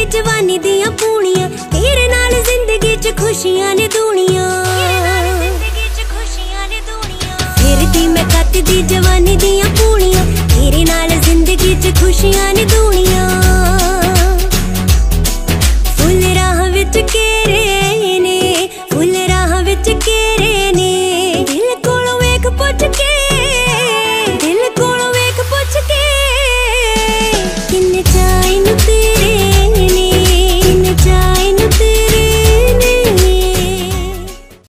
जवानी दियां पूनियां, तेरे नाल जिंदगी च खुशियां ने दूनियां। फिरदी मैं कटदी जवानी दियां पूनियां, तेरे नाल जिंदगी च खुशियां ने दूनियां।